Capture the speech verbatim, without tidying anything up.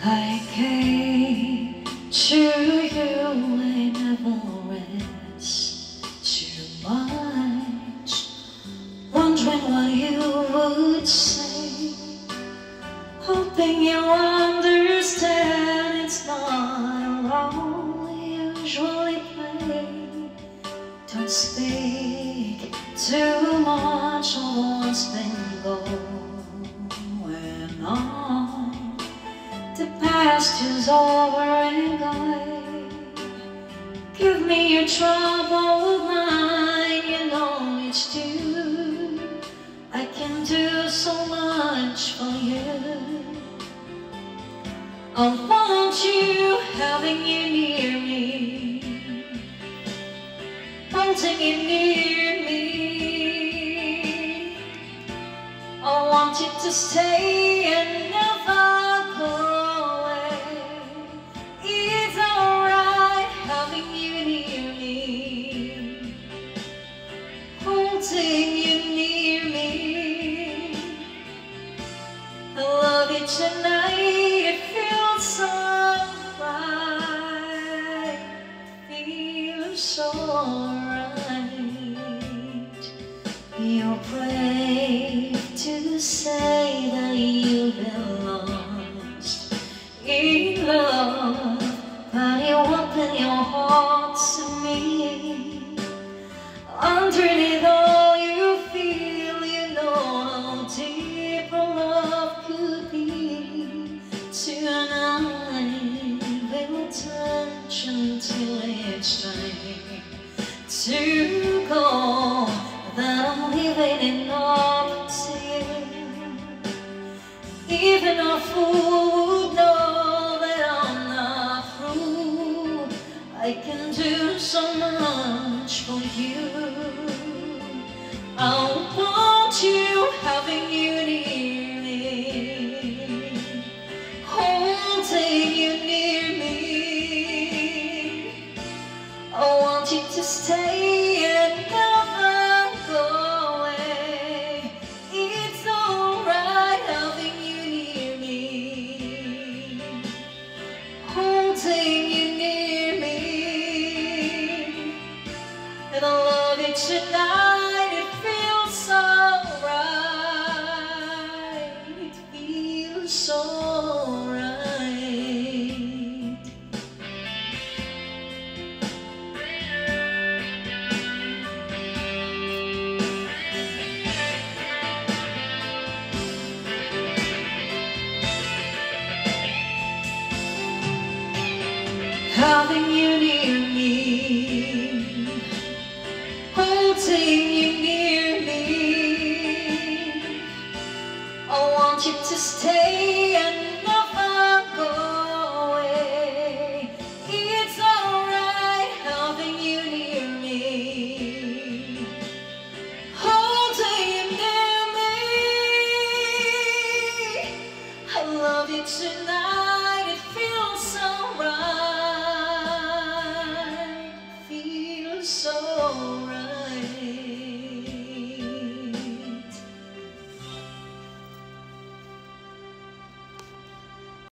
I came to you, I never rest too much, wondering what you would say, hoping you understand it's not a role we usually play. Don't speak too much of what's been going on. The past is over and gone. Give me your troubled mind, you know it's due. I can do so much for you. I want you, having you near me, holding you near me. I want you to stay and never go away. It's alright having you near me, holding you near me. I love you tonight, it feels so right, feels so right. You're brave to say that you've been lost in love, but you open your heart to me. Underneath all you feel, you know how deep our love could be. Tonight we'll touch until it's time to go. That I'm leaving it up to you. Even a fool would know that I'm not through. I can do so much for you. I want you, having you near me, holding you near me. I want you to stay and never go away. It's alright having you near me, holding you near me. And I love you tonight, it feels so right, it feels so right. Having you near me, holding you near me. I want you to stay and never go away. It's alright having you near me, holding you near me. I love you tonight.